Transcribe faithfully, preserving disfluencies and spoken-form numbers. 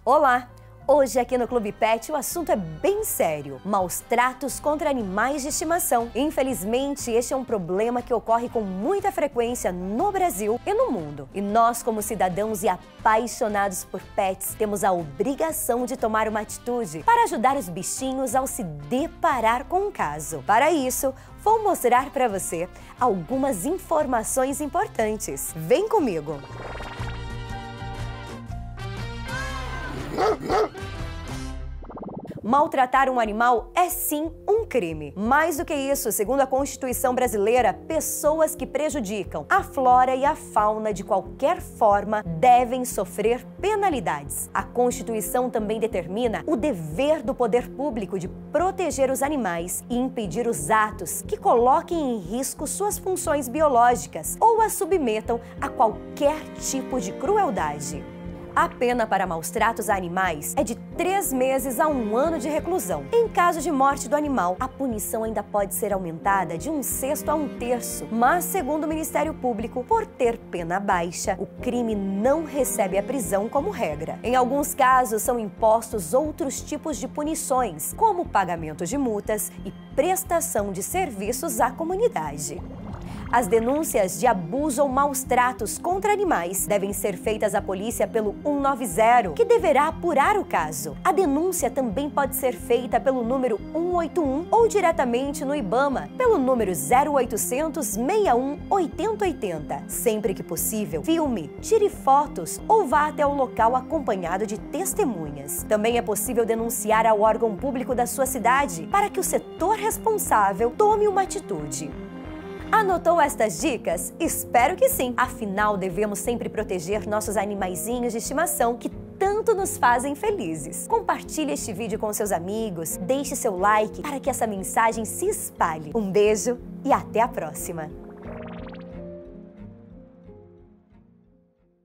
Olá! Hoje aqui no Clube Pet o assunto é bem sério: maus tratos contra animais de estimação. Infelizmente, este é um problema que ocorre com muita frequência no Brasil e no mundo. E nós, como cidadãos e apaixonados por pets, temos a obrigação de tomar uma atitude para ajudar os bichinhos ao se deparar com um caso. Para isso, vou mostrar para você algumas informações importantes. Vem comigo! Maltratar um animal é sim um crime. Mais do que isso, segundo a Constituição brasileira, pessoas que prejudicam a flora e a fauna de qualquer forma devem sofrer penalidades. A Constituição também determina o dever do poder público de proteger os animais e impedir os atos que coloquem em risco suas funções biológicas ou as submetam a qualquer tipo de crueldade. A pena para maus tratos a animais é de três meses a um ano de reclusão. Em caso de morte do animal, a punição ainda pode ser aumentada de um sexto a um terço. Mas, segundo o Ministério Público, por ter pena baixa, o crime não recebe a prisão como regra. Em alguns casos, são impostos outros tipos de punições, como pagamento de multas e prestação de serviços à comunidade. As denúncias de abuso ou maus tratos contra animais devem ser feitas à polícia pelo um nove zero, que deverá apurar o caso. A denúncia também pode ser feita pelo número um oito um ou diretamente no IBAMA, pelo número zero oitocentos, sessenta e um, oitenta oitenta. Sempre que possível, filme, tire fotos ou vá até o local acompanhado de testemunhas. Também é possível denunciar ao órgão público da sua cidade para que o setor responsável tome uma atitude. Anotou estas dicas? Espero que sim! Afinal, devemos sempre proteger nossos animaizinhos de estimação que tanto nos fazem felizes. Compartilhe este vídeo com seus amigos, deixe seu like para que essa mensagem se espalhe. Um beijo e até a próxima!